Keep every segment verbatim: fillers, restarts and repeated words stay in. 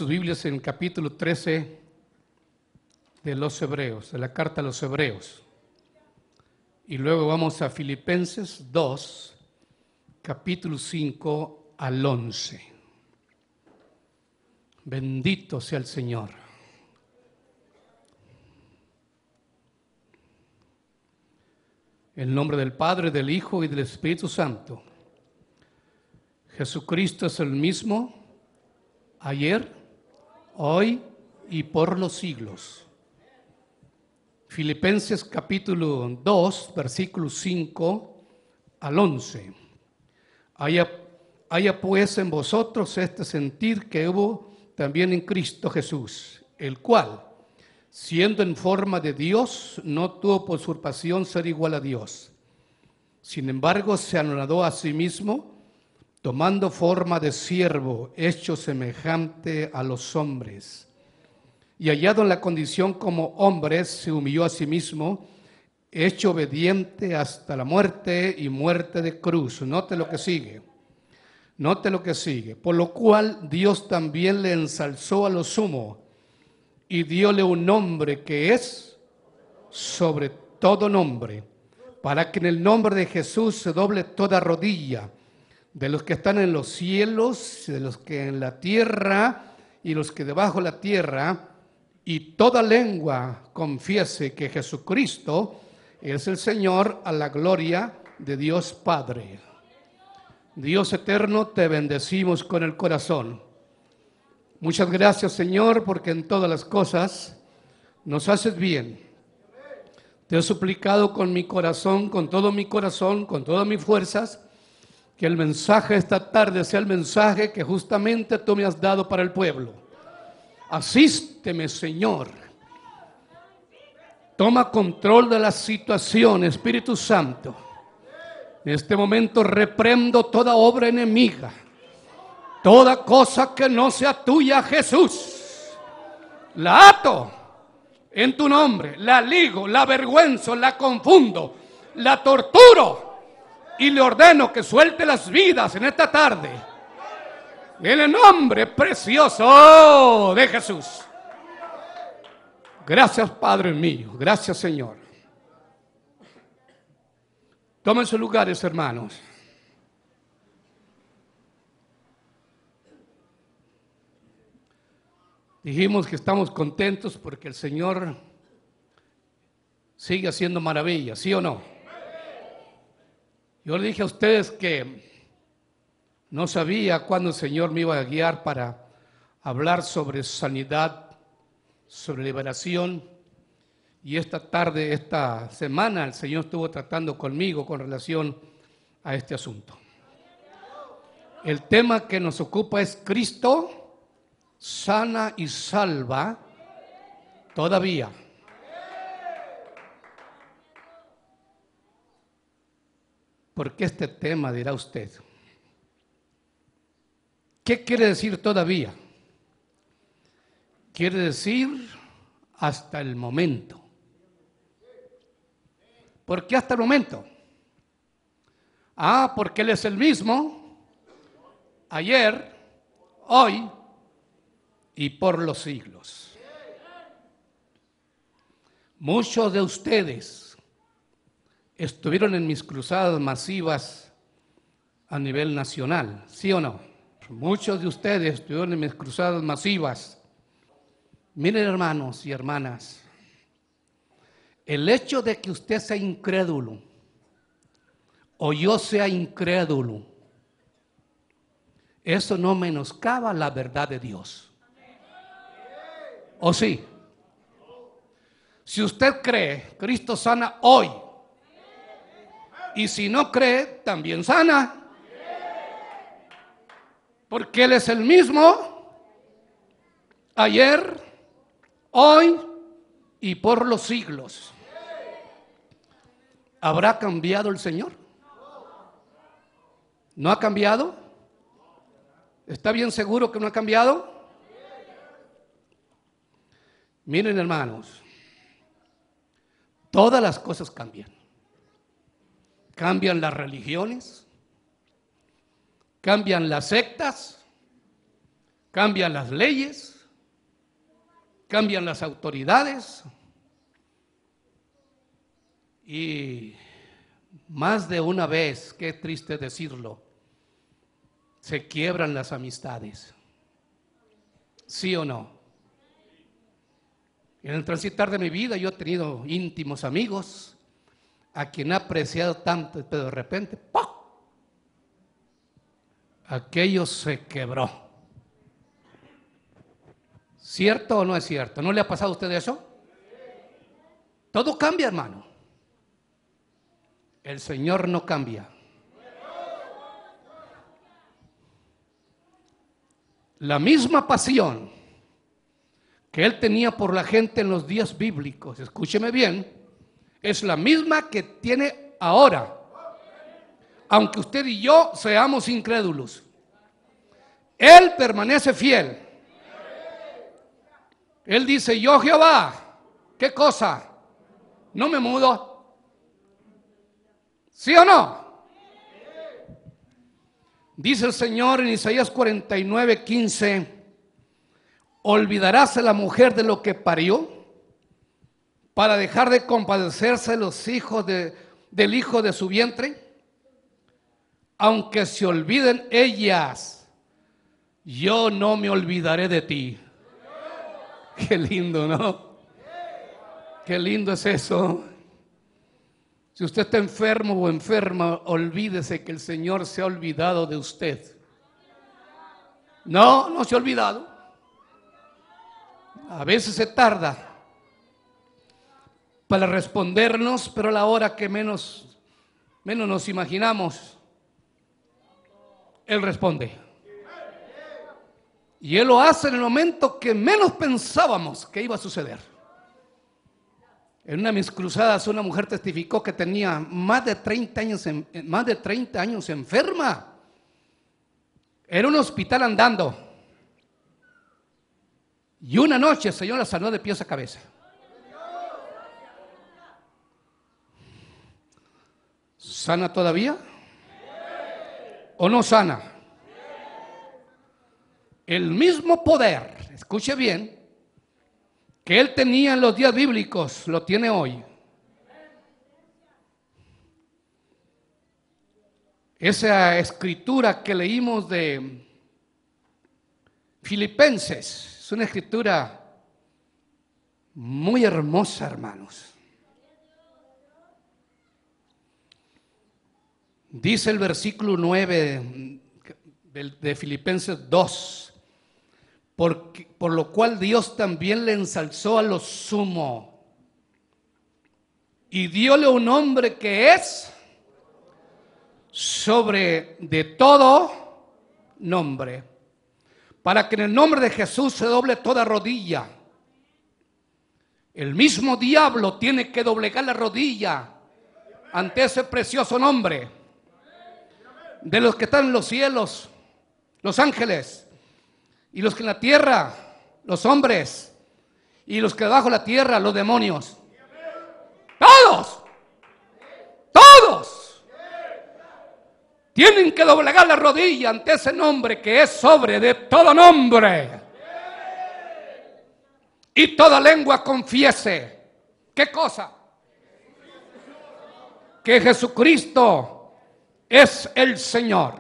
sus Biblias en el capítulo trece de los Hebreos, de la carta a los Hebreos. Y luego vamos a Filipenses dos, capítulo cinco al once. Bendito sea el Señor. En el nombre del Padre, del Hijo y del Espíritu Santo. Jesucristo es el mismo ayer, hoy y por los siglos. Filipenses capítulo dos, versículos cinco al once. Haya, haya pues en vosotros este sentir que hubo también en Cristo Jesús, el cual, siendo en forma de Dios, no tuvo por usurpación ser igual a Dios. Sin embargo, se anonadó a sí mismo, tomando forma de siervo, hecho semejante a los hombres. Y hallado en la condición como hombre, se humilló a sí mismo, hecho obediente hasta la muerte y muerte de cruz. Note lo que sigue. Note lo que sigue. Por lo cual Dios también le ensalzó a lo sumo y dióle un nombre que es sobre todo nombre, para que en el nombre de Jesús se doble toda rodilla, de los que están en los cielos, de los que en la tierra y los que debajo de la tierra, y toda lengua confiese que Jesucristo es el Señor, a la gloria de Dios Padre. Dios eterno, te bendecimos con el corazón. Muchas gracias, Señor, porque en todas las cosas nos haces bien. Te he suplicado con mi corazón, con todo mi corazón, con todas mis fuerzas, que el mensaje esta tarde sea el mensaje que justamente tú me has dado para el pueblo. Asísteme, Señor. Toma control de la situación, Espíritu Santo. En este momento reprendo toda obra enemiga, toda cosa que no sea tuya, Jesús. La ato en tu nombre, la ligo, la avergüenzo, la confundo, la torturo. Y le ordeno que suelte las vidas en esta tarde. En el nombre precioso de Jesús. Gracias, Padre mío. Gracias, Señor. Tomen sus lugares, hermanos. Dijimos que estamos contentos porque el Señor sigue haciendo maravillas, ¿sí o no? Yo le dije a ustedes que no sabía cuándo el Señor me iba a guiar para hablar sobre sanidad, sobre liberación. Y esta tarde, esta semana, el Señor estuvo tratando conmigo con relación a este asunto. El tema que nos ocupa es Cristo sana y salva todavía. ¿Por qué este tema, dirá usted? ¿Qué quiere decir todavía? Quiere decir hasta el momento. ¿Por qué hasta el momento? Ah, porque Él es el mismo, ayer, hoy y por los siglos. Muchos de ustedes estuvieron en mis cruzadas masivas a nivel nacional, ¿sí o no? Muchos de ustedes estuvieron en mis cruzadas masivas. Miren, hermanos y hermanas, el hecho de que usted sea incrédulo o yo sea incrédulo, eso no menoscaba la verdad de Dios. ¿O sí? Si usted cree, Cristo sana hoy. Y si no cree, también sana. Porque Él es el mismo ayer, hoy y por los siglos. ¿Habrá cambiado el Señor? ¿No ha cambiado? ¿Está bien seguro que no ha cambiado? Miren, hermanos, todas las cosas cambian. Cambian las religiones, cambian las sectas, Cambian las leyes, cambian las autoridades y más de una vez, qué triste decirlo, se quiebran las amistades. ¿Sí o no? En el transitar de mi vida yo he tenido íntimos amigos a quien he apreciado tanto, pero de repente, ¡pum!, aquello se quebró. ¿Cierto o no es cierto? ¿No le ha pasado a usted eso? Todo cambia, hermano. El Señor no cambia. La misma pasión que Él tenía por la gente en los días bíblicos, escúcheme bien, es la misma que tiene ahora, aunque usted y yo seamos incrédulos. Él permanece fiel. Él dice: yo Jehová, ¿qué cosa? No me mudo. ¿Sí o no? Dice el Señor en Isaías cuarenta y nueve, quince: ¿olvidaráse la mujer de lo que parió para dejar de compadecerse los hijos de, del hijo de su vientre? Aunque se olviden ellas, yo no me olvidaré de ti. Qué lindo, ¿no? Qué lindo es eso. Si usted está enfermo o enferma, olvídese que el Señor se ha olvidado de usted. No, no se ha olvidado. A veces se tarda para respondernos, pero a la hora que menos, menos nos imaginamos, Él responde. Y Él lo hace en el momento que menos pensábamos que iba a suceder. En una de mis cruzadas, una mujer testificó que tenía más de treinta años, en, más de treinta años enferma. Era un hospital andando. Y una noche el Señor la sanó de pies a cabeza. ¿Sana todavía? ¿O no sana? El mismo poder, escuche bien, que Él tenía en los días bíblicos, lo tiene hoy. Esa escritura que leímos de Filipenses es una escritura muy hermosa, hermanos. Dice el versículo nueve de, de Filipenses dos: por, por lo cual Dios también le ensalzó a lo sumo y dióle un nombre que es sobre de todo nombre, para que en el nombre de Jesús se doble toda rodilla. El mismo diablo tiene que doblegar la rodilla ante ese precioso nombre. De los que están en los cielos, los ángeles, y los que en la tierra, los hombres, y los que debajo de la tierra, los demonios. Todos, todos tienen que doblegar la rodilla ante ese nombre que es sobre de todo nombre. Y toda lengua confiese. ¿Qué cosa? Que Jesucristo es el Señor.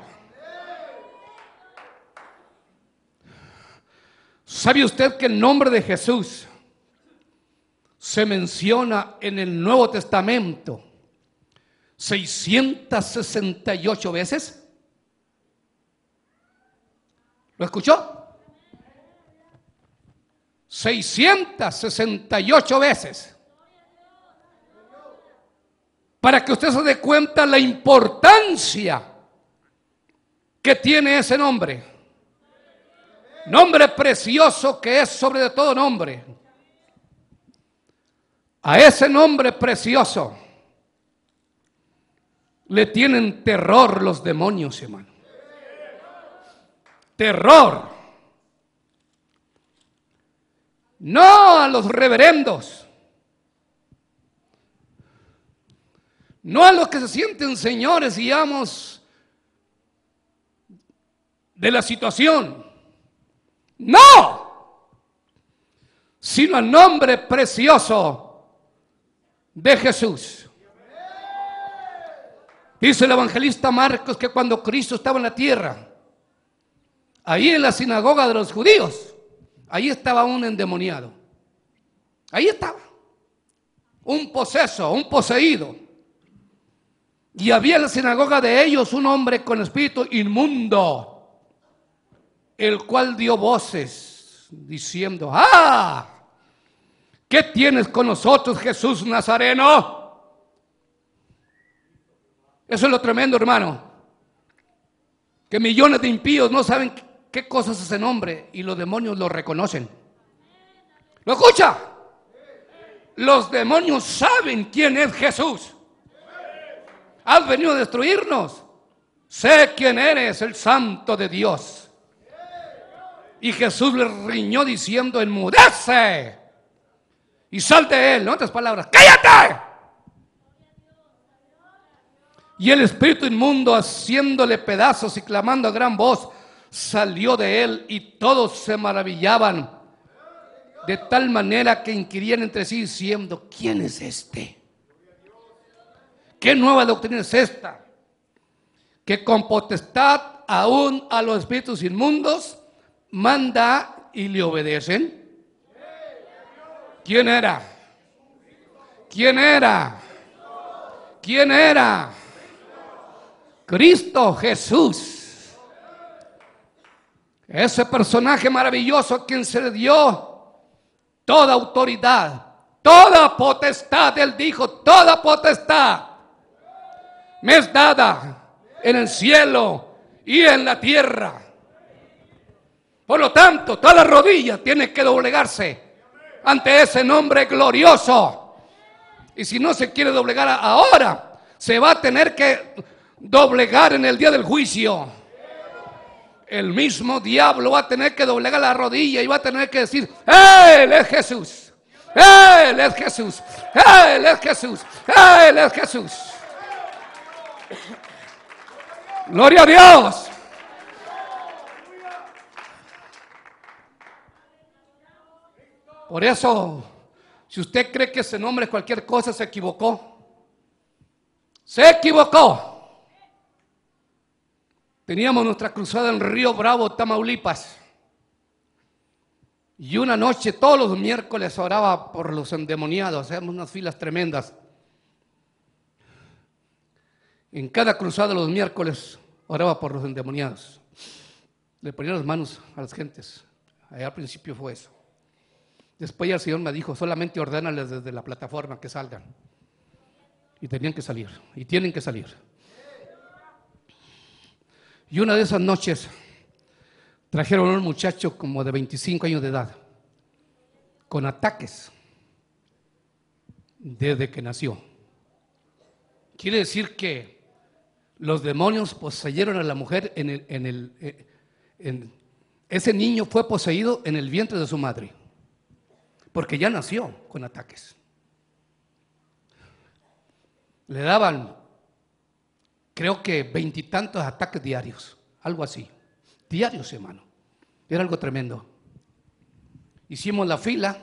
¿Sabe usted que el nombre de Jesús se menciona en el Nuevo Testamento seiscientas sesenta y ocho veces? ¿Lo escuchó? seiscientas sesenta y ocho veces. Para que usted se dé cuenta la importancia que tiene ese nombre. Nombre precioso que es sobre de todo nombre. A ese nombre precioso le tienen terror los demonios, hermano. Terror. No a los reverendos. No a los que se sienten señores y amos de la situación. No, sino el nombre precioso de Jesús. Dice el evangelista Marcos que cuando Cristo estaba en la tierra, ahí en la sinagoga de los judíos, ahí estaba un endemoniado. Ahí estaba. Un poseso, un poseído. Y había en la sinagoga de ellos un hombre con espíritu inmundo, el cual dio voces diciendo: ¡ah! ¿Qué tienes con nosotros, Jesús Nazareno? Eso es lo tremendo, hermano. Que millones de impíos no saben qué cosas es ese nombre y los demonios lo reconocen. ¿Lo escucha? Los demonios saben quién es Jesús. Has venido a destruirnos. Sé quién eres, el Santo de Dios. Y Jesús le riñó diciendo: enmudece y sal de él. En otras palabras, ¡cállate! Y el espíritu inmundo, haciéndole pedazos y clamando a gran voz, salió de él, y todos se maravillaban, de tal manera que inquirían entre sí diciendo: ¿quién es este? ¿Qué nueva doctrina es esta? Que con potestad aún a los espíritus inmundos manda y le obedecen. ¿Quién era? ¿Quién era? ¿Quién era? Cristo Jesús. Ese personaje maravilloso a quien se le dio toda autoridad, toda potestad. Él dijo: toda potestad me es dada en el cielo y en la tierra. Por lo tanto, toda rodilla tiene que doblegarse ante ese nombre glorioso. Y si no se quiere doblegar ahora, se va a tener que doblegar en el día del juicio. El mismo diablo va a tener que doblegar la rodilla y va a tener que decir: Él es Jesús, Él es Jesús, Él es Jesús, Él es Jesús. Gloria a Dios. Por eso, si usted cree que ese nombre es cualquier cosa, se equivocó. Se equivocó. Teníamos nuestra cruzada en Río Bravo, Tamaulipas. Y una noche, todos los miércoles, oraba por los endemoniados. Hacíamos unas filas tremendas. En cada cruzada los miércoles oraba por los endemoniados. Le ponía las manos a las gentes. Allá al principio fue eso. Después ya el Señor me dijo: solamente ordénales desde la plataforma que salgan. Y tenían que salir. Y tienen que salir. Y una de esas noches trajeron a un muchacho como de veinticinco años de edad, con ataques desde que nació. Quiere decir que los demonios poseyeron a la mujer en el, en el, en, ese niño fue poseído en el vientre de su madre, porque ya nació con ataques. Le daban, creo que veintitantos ataques diarios, algo así, diarios, hermano. Era algo tremendo. Hicimos la fila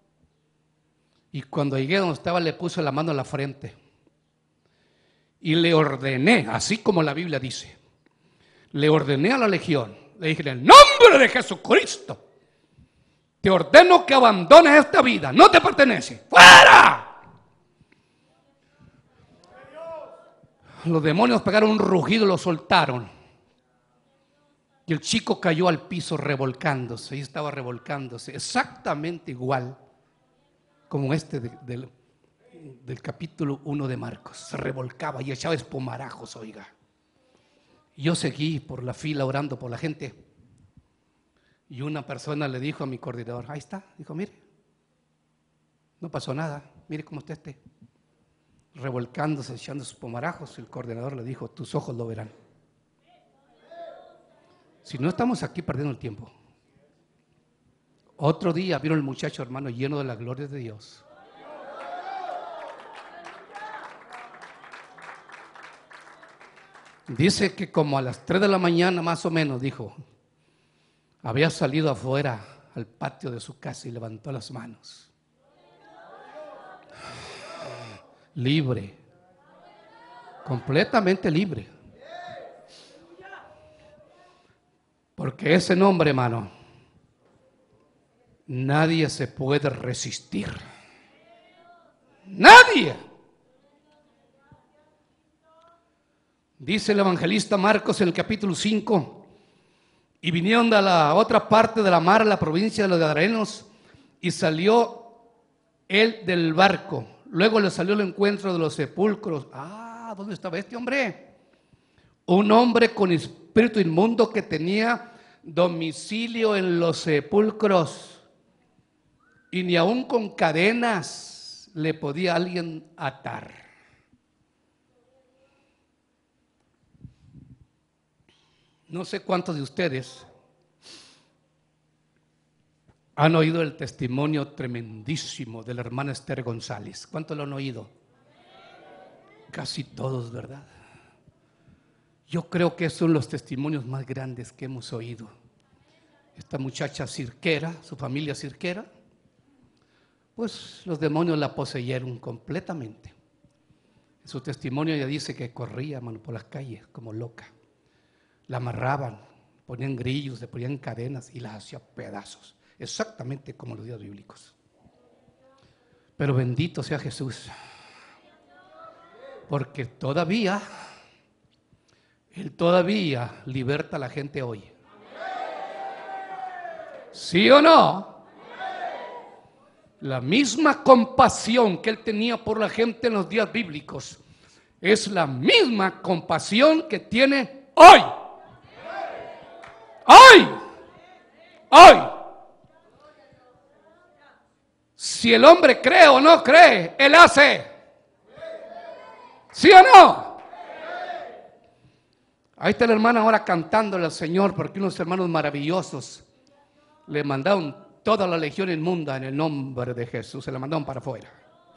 y cuando llegué donde estaba le puse la mano en la frente y le ordené, así como la Biblia dice, le ordené a la legión, le dije: en el nombre de Jesucristo te ordeno que abandones esta vida, no te pertenece, ¡fuera! Los demonios pegaron un rugido y lo soltaron. Y el chico cayó al piso revolcándose. Y estaba revolcándose exactamente igual como este de, de, del capítulo uno de Marcos. Se revolcaba y echaba espumarajos, oiga. Y yo seguí por la fila orando por la gente. Y una persona le dijo a mi coordinador: ahí está. Dijo: mire, no pasó nada. Mire cómo está este. Revolcándose, echando sus pomarajos. El coordinador le dijo: tus ojos lo verán. Si no, estamos aquí perdiendo el tiempo. Otro día vieron el muchacho, hermano, lleno de la gloria de Dios. Dice que como a las tres de la mañana más o menos, dijo, Había salido afuera al patio de su casa y levantó las manos. Libre, completamente libre. Porque ese nombre, hermano, nadie se puede resistir. Nadie. Dice el evangelista Marcos en el capítulo cinco, y vinieron de la otra parte de la mar, la provincia de los Gadarenos, y salió él del barco. Luego le salió el encuentro de los sepulcros. Ah, ¿dónde estaba este hombre? Un hombre con espíritu inmundo que tenía domicilio en los sepulcros, y ni aun con cadenas le podía alguien atar. No sé cuántos de ustedes han oído el testimonio tremendísimo de la hermana Esther González. ¿Cuántos lo han oído? Casi todos, ¿verdad? Yo creo que son los testimonios más grandes que hemos oído. Esta muchacha cirquera, su familia cirquera, pues los demonios la poseyeron completamente. En su testimonio ella dice que corría, mano, por las calles como loca. La amarraban, ponían grillos, le ponían cadenas y la hacía pedazos, exactamente como los días bíblicos. Pero bendito sea Jesús, porque todavía, Él todavía liberta a la gente hoy. ¿Sí o no? La misma compasión que Él tenía por la gente en los días bíblicos es la misma compasión que tiene hoy. Hoy, hoy. Si el hombre cree o no cree, Él hace. ¿Sí o no? Ahí está la hermana ahora cantándole al Señor, porque unos hermanos maravillosos le mandaron toda la legión inmunda en el nombre de Jesús, se la mandaron para afuera.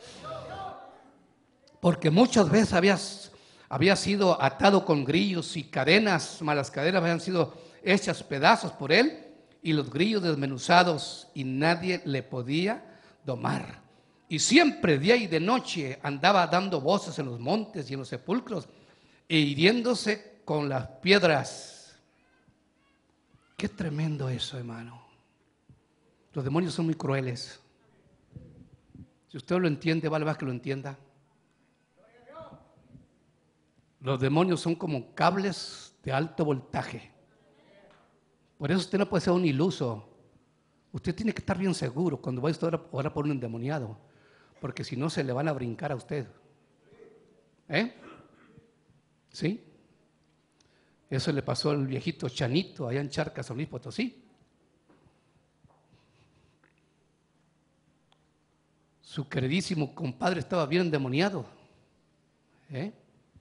Porque muchas veces habías, había sido atado con grillos y cadenas, malas cadenas habían sido hechas pedazos por él, y los grillos desmenuzados, y nadie le podía domar. Y siempre, día y de noche, andaba dando voces en los montes y en los sepulcros, e hiriéndose con las piedras. Qué tremendo eso, hermano. Los demonios son muy crueles. Si usted lo entiende, vale más que lo entienda. Los demonios son como cables de alto voltaje. Por eso usted no puede ser un iluso. Usted tiene que estar bien seguro cuando vaya a orar por un endemoniado, porque si no se le van a brincar a usted. ¿Eh? ¿Sí? Eso le pasó al viejito Chanito allá en Charcas, San Luis Potosí. Su queridísimo compadre estaba bien endemoniado. ¿Eh?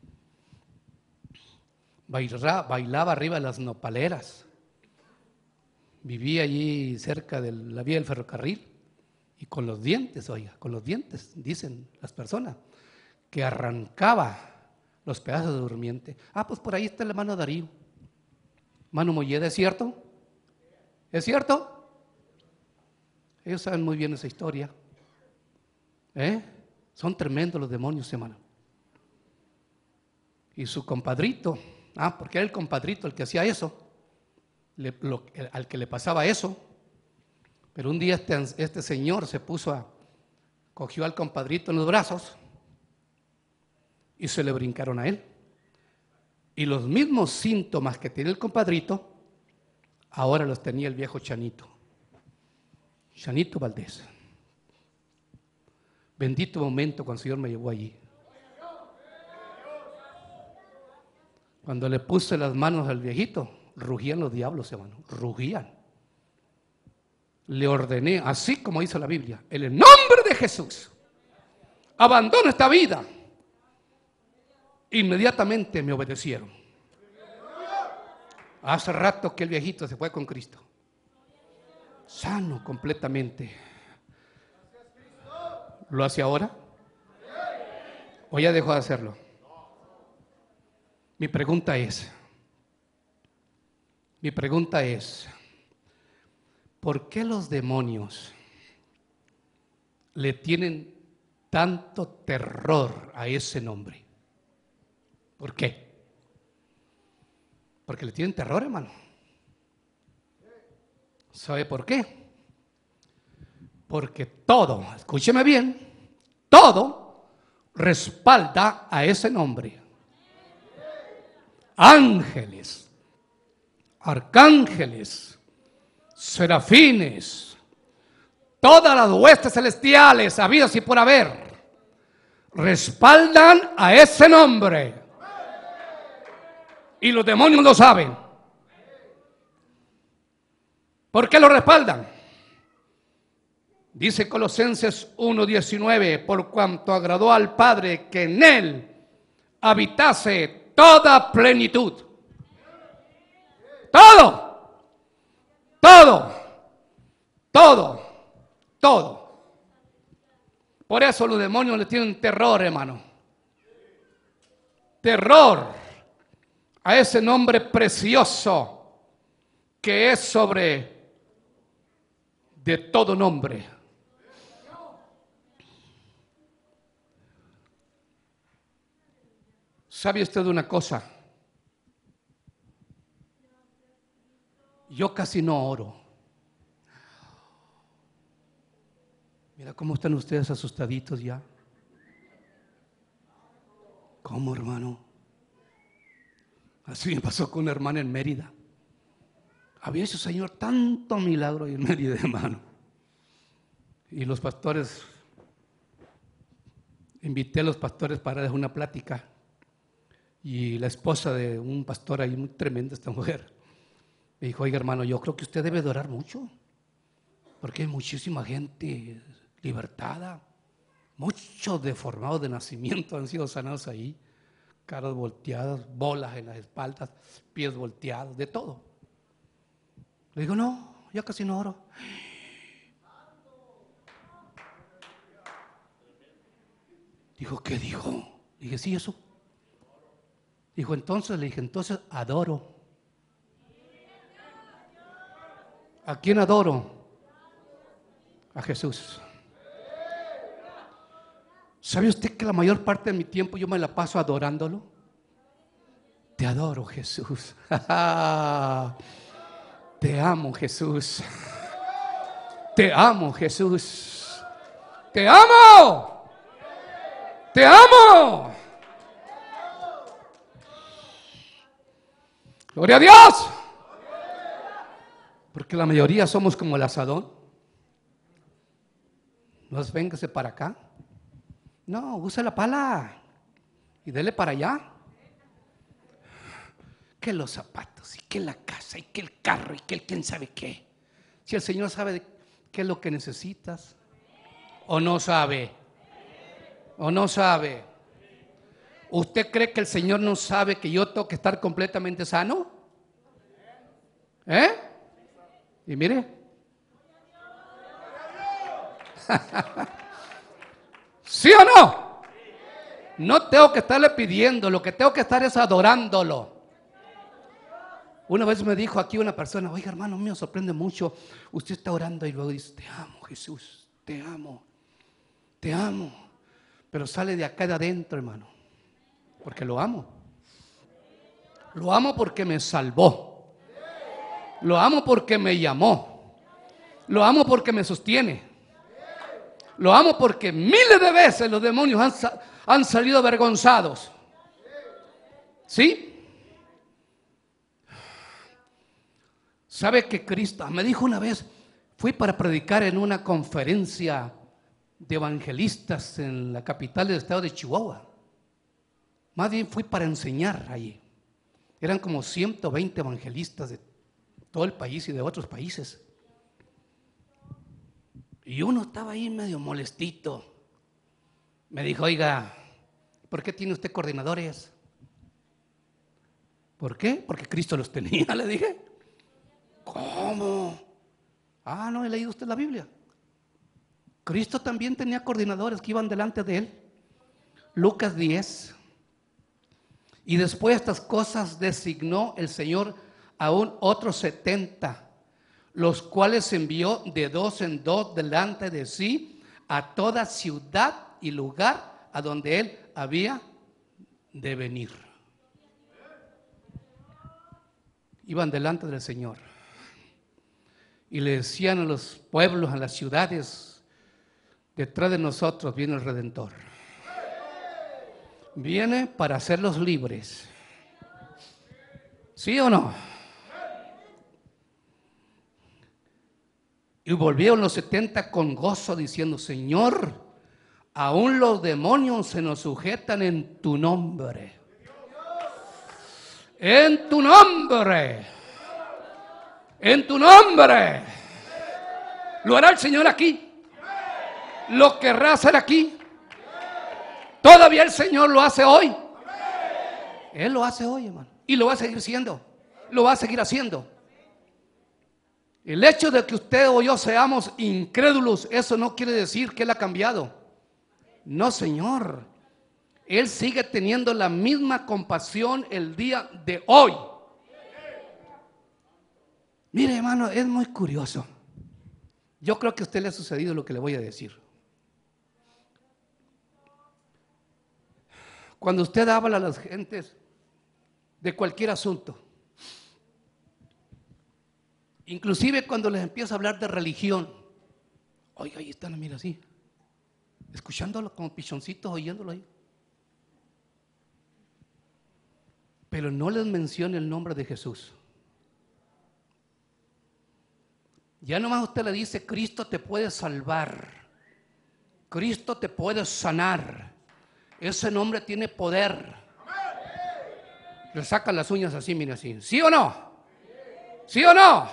Bailaba, bailaba arriba de las nopaleras. Vivía allí cerca de la vía del ferrocarril y con los dientes, oiga, con los dientes, dicen las personas, que arrancaba los pedazos de durmiente. Ah, pues por ahí está el hermano Darío. Mano Molleda, ¿es cierto? ¿Es cierto? Ellos saben muy bien esa historia. ¿Eh? Son tremendos los demonios, hermano. Y su compadrito, ah, porque era el compadrito el que hacía eso. Le, lo, al que le pasaba eso, pero un día este, este señor se puso a, cogió al compadrito en los brazos y se le brincaron a él, y los mismos síntomas que tenía el compadrito ahora los tenía el viejo Chanito, Chanito Valdés. Bendito momento cuando el Señor me llevó allí, cuando le puse las manos al viejito. Rugían los diablos, hermano, rugían. Le ordené, así como hizo la Biblia, en el nombre de Jesús, abandona esta vida. Inmediatamente me obedecieron. Hace rato que el viejito se fue con Cristo, sano completamente. ¿Lo hace ahora? ¿O ya dejó de hacerlo? Mi pregunta es, Mi pregunta es, ¿por qué los demonios le tienen tanto terror a ese nombre? ¿Por qué? Porque le tienen terror, hermano. ¿Sabe por qué? Porque todo, escúcheme bien, todo respalda a ese nombre. Ángeles, arcángeles, serafines, todas las huestes celestiales habidas y por haber, respaldan a ese nombre. Y los demonios lo saben. ¿Por qué lo respaldan? Dice Colosenses uno diecinueve, por cuanto agradó al Padre que en él habitase toda plenitud. Todo, todo, todo, todo. Por eso los demonios le tienen terror, hermano. Terror a ese nombre precioso que es sobre de todo nombre. ¿Sabe usted una cosa? Yo casi no oro. Mira cómo están ustedes asustaditos ya. ¿Cómo, hermano? Así me pasó con una hermana en Mérida. Había hecho, Señor, tanto milagro en Mérida, hermano. Y los pastores, invité a los pastores para darles una plática. Y la esposa de un pastor ahí, muy tremenda esta mujer, me dijo, oiga, hermano, yo creo que usted debe de orar mucho, porque hay muchísima gente libertada, muchos deformados de nacimiento han sido sanados ahí, caras volteadas, bolas en las espaldas, pies volteados, de todo. Le digo, no, ya casi no oro. Dijo, ¿qué dijo? Le dije, sí, eso. Dijo, entonces, le dije, entonces adoro. ¿A quién adoro? A Jesús. ¿Sabe usted que la mayor parte de mi tiempo yo me la paso adorándolo? Te adoro, Jesús. Te amo, Jesús. Te amo, Jesús. Te amo. Te amo. Gloria a Dios. Porque la mayoría somos como el asadón. No es véngase para acá. No, use la pala y dele para allá. Que los zapatos, y que la casa, y que el carro, y que el quién sabe qué. Si el Señor sabe qué es lo que necesitas, o no sabe, o no sabe. ¿Usted cree que el Señor no sabe que yo tengo que estar completamente sano? ¿Eh? Y mire. ¿Sí o no? No tengo que estarle pidiendo, lo que tengo que estar es adorándolo. Una vez me dijo aquí una persona, oiga, hermano mío, sorprende mucho, usted está orando y luego dice, te amo, Jesús, te amo, te amo. Pero sale de acá de adentro, hermano, porque lo amo. Lo amo porque me salvó. Lo amo porque me llamó. Lo amo porque me sostiene. Lo amo porque miles de veces los demonios han, han salido avergonzados. ¿Sí? ¿Sabe que Cristo? Me dijo una vez, fui para predicar en una conferencia de evangelistas en la capital del estado de Chihuahua. Más bien fui para enseñar allí. Eran como ciento veinte evangelistas de todo el país y de otros países. Y uno estaba ahí medio molestito. Me dijo, oiga, ¿por qué tiene usted coordinadores? ¿Por qué? Porque Cristo los tenía, le dije. ¿Cómo? Ah, no, he leído usted la Biblia. Cristo también tenía coordinadores que iban delante de él. Lucas diez. Y después de estas cosas designó el Señor aún otros setenta, los cuales envió de dos en dos delante de sí a toda ciudad y lugar a donde él había de venir. Iban delante del Señor y le decían a los pueblos, a las ciudades: detrás de nosotros viene el Redentor. Viene para hacerlos libres. ¿Sí o no? Y volvieron los setenta con gozo diciendo: Señor, aún los demonios se nos sujetan en tu nombre. En tu nombre. En tu nombre. ¿Lo hará el Señor aquí? ¿Lo querrá hacer aquí? Todavía el Señor lo hace hoy. Él lo hace hoy, hermano. Y lo va a seguir siendo. Lo va a seguir haciendo. El hecho de que usted o yo seamos incrédulos, eso no quiere decir que Él ha cambiado. No, Señor. Él sigue teniendo la misma compasión el día de hoy. Mire, hermano, es muy curioso. Yo creo que a usted le ha sucedido lo que le voy a decir. Cuando usted habla a las gentes de cualquier asunto, inclusive cuando les empieza a hablar de religión, oiga, ahí están, mira así, escuchándolo como pichoncitos, oyéndolo ahí. Pero no les menciona el nombre de Jesús. Ya nomás usted le dice: Cristo te puede salvar, Cristo te puede sanar, ese nombre tiene poder. Le sacan las uñas así, mire así. ¿Sí o no? ¿Sí o no?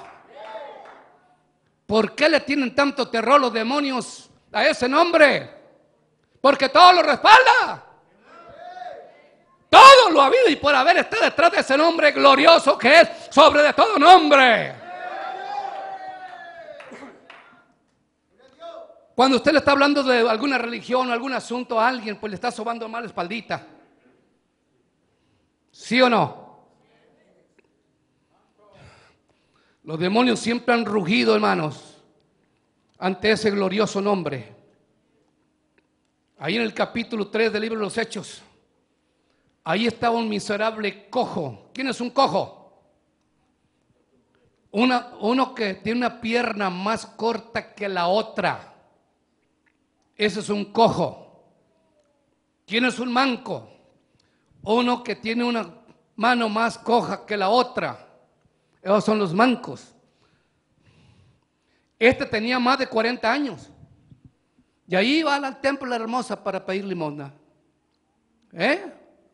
¿Por qué le tienen tanto terror los demonios a ese nombre? Porque todo lo respalda. Todo lo habido y por haber está detrás de ese nombre glorioso que es sobre de todo nombre. Cuando usted le está hablando de alguna religión o algún asunto a alguien, pues le está sobando mal la espaldita. ¿Sí o no? Los demonios siempre han rugido, hermanos, ante ese glorioso nombre. Ahí en el capítulo tres del libro de los Hechos, ahí estaba un miserable cojo. ¿Quién es un cojo? Una, uno que tiene una pierna más corta que la otra. Ese es un cojo. ¿Quién es un manco? Uno que tiene una mano más coja que la otra. Esos son los mancos. Este tenía más de cuarenta años. Y ahí iba al templo de la Hermosa para pedir limosna. ¿Eh?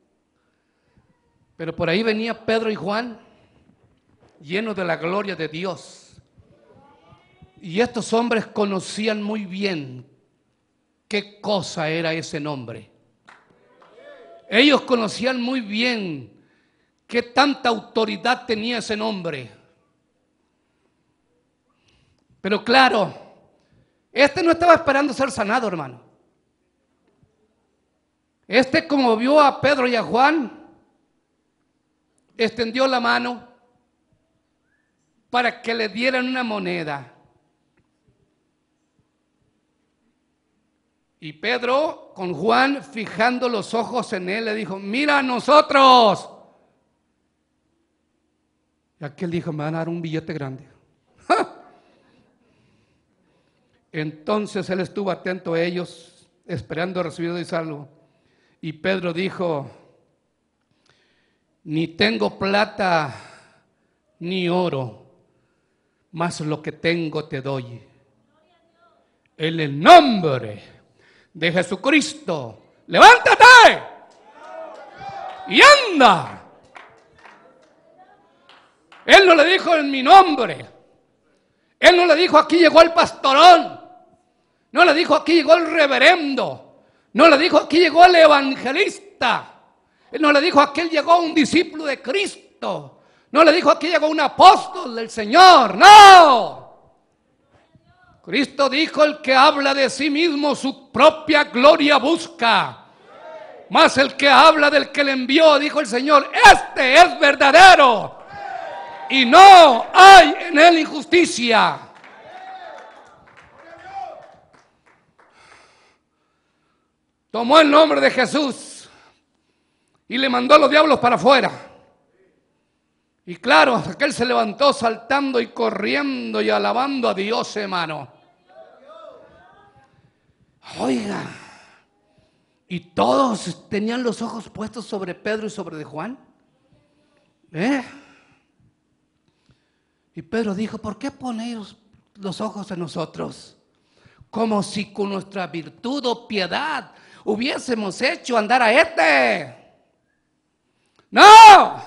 Pero por ahí venía Pedro y Juan, llenos de la gloria de Dios. Y estos hombres conocían muy bien qué cosa era ese nombre. Ellos conocían muy bien qué tanta autoridad tenía ese nombre. Pero claro, este no estaba esperando ser sanado, hermano. Este, como vio a Pedro y a Juan, extendió la mano para que le dieran una moneda. Y Pedro, con Juan, fijando los ojos en él, le dijo: mira a nosotros. Y aquel dijo: me van a dar un billete grande. ¡Ja! Entonces él estuvo atento a ellos, esperando recibir de salvo. Y Pedro dijo: ni tengo plata ni oro, mas lo que tengo te doy. En el nombre de Jesucristo, levántate y anda. Él no le dijo en mi nombre. Él no le dijo: aquí llegó el pastorón. No le dijo: aquí llegó el reverendo. No le dijo: aquí llegó el evangelista. Él no le dijo: aquí llegó un discípulo de Cristo. No le dijo: aquí llegó un apóstol del Señor. No. Cristo dijo: el que habla de sí mismo su propia gloria busca. Mas el que habla del que le envió, dijo el Señor, este es verdadero. y no hay en él injusticia. Tomó el nombre de Jesús y le mandó a los diablos para afuera. Y claro, aquel se levantó saltando y corriendo y alabando a Dios, hermano. Oiga, y todos tenían los ojos puestos sobre Pedro y sobre de Juan. ¿Eh? Y Pedro dijo, ¿por qué ponéis los ojos en nosotros? Como si con nuestra virtud o piedad hubiésemos hecho andar a este. ¡No!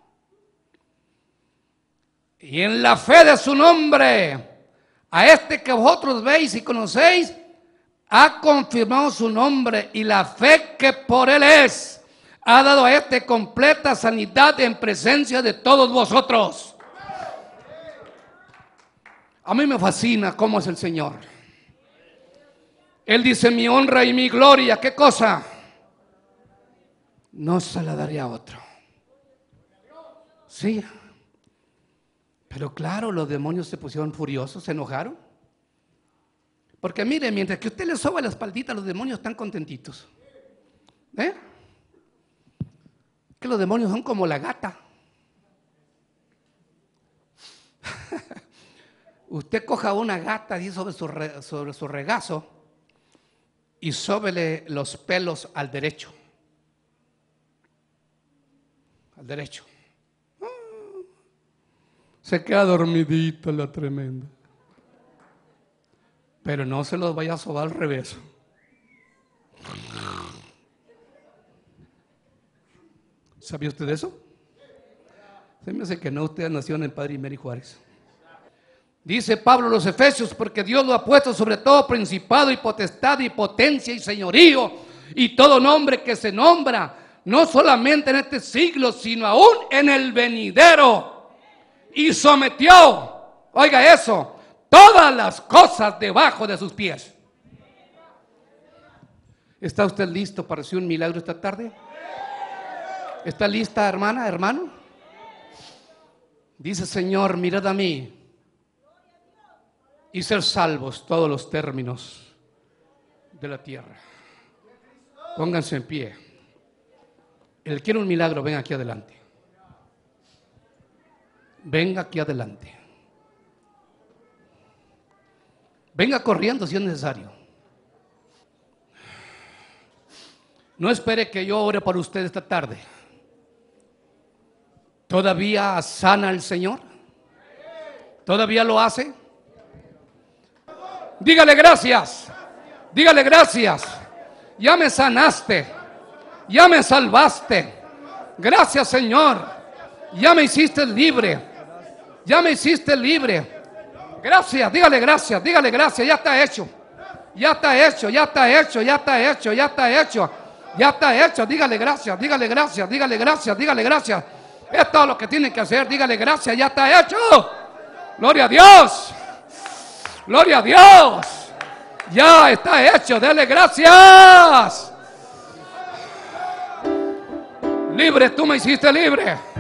Y en la fe de su nombre, a este que vosotros veis y conocéis, ha confirmado su nombre, y la fe que por él es, ha dado a este completa sanidad en presencia de todos vosotros. A mí me fascina cómo es el Señor. Él dice, mi honra y mi gloria, ¿qué cosa? No se la daré a otro. Sí. Pero claro, los demonios se pusieron furiosos, se enojaron. Porque mire, mientras que usted le soba la espaldita, los demonios están contentitos. ¿Eh? Que los demonios son como la gata. Usted coja una gata ahí sobre su, re, sobre su regazo y sóbele los pelos al derecho. Al derecho. Se queda dormidita la tremenda. Pero no se los vaya a sobar al revés. ¿Sabía usted eso? Se me hace que no, usted nació en el Padre Mary Juárez. Dice Pablo a los Efesios, porque Dios lo ha puesto sobre todo principado y potestad y potencia y señorío y todo nombre que se nombra, no solamente en este siglo, sino aún en el venidero. Y sometió, oiga eso, todas las cosas debajo de sus pies. ¿Está usted listo para recibir un milagro esta tarde? ¿Está lista, hermana, hermano? Dice, Señor, mirad a mí y ser salvos todos los términos de la tierra. Pónganse en pie. El que quiere un milagro, ven aquí adelante. Venga aquí adelante. Venga corriendo si es necesario. No espere que yo ore por usted esta tarde. ¿Todavía sana el Señor? ¿Todavía lo hace? Dígale gracias. Dígale gracias. Ya me sanaste. Ya me salvaste. Gracias, Señor. Ya me hiciste libre. Ya me hiciste libre. Gracias, dígale gracias, dígale gracias, ya está hecho. Ya está hecho, ya está hecho, ya está hecho, ya está hecho. Ya está hecho, dígale gracias, dígale gracias, dígale gracias, dígale gracias. Es todo lo que tiene que hacer, dígale gracias, ya está hecho. Gloria a Dios. Gloria a Dios. Ya está hecho, dele gracias. Libre, tú me hiciste libre.